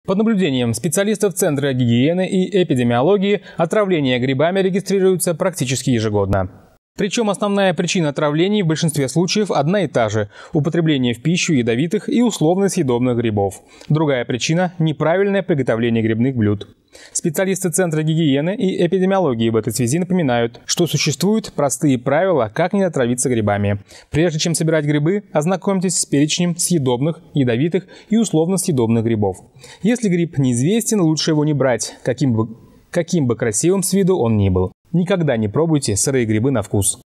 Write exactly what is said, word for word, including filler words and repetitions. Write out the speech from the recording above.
Под наблюдением специалистов Центра гигиены и эпидемиологии отравления грибами регистрируются практически ежегодно. Причем основная причина отравлений в большинстве случаев одна и та же – употребление в пищу ядовитых и условно съедобных грибов. Другая причина – неправильное приготовление грибных блюд. Специалисты Центра гигиены и эпидемиологии в этой связи напоминают, что существуют простые правила, как не отравиться грибами. Прежде чем собирать грибы, ознакомьтесь с перечнем съедобных, ядовитых и условно съедобных грибов. Если гриб неизвестен, лучше его не брать, каким бы, каким бы красивым с виду он ни был. Никогда не пробуйте сырые грибы на вкус.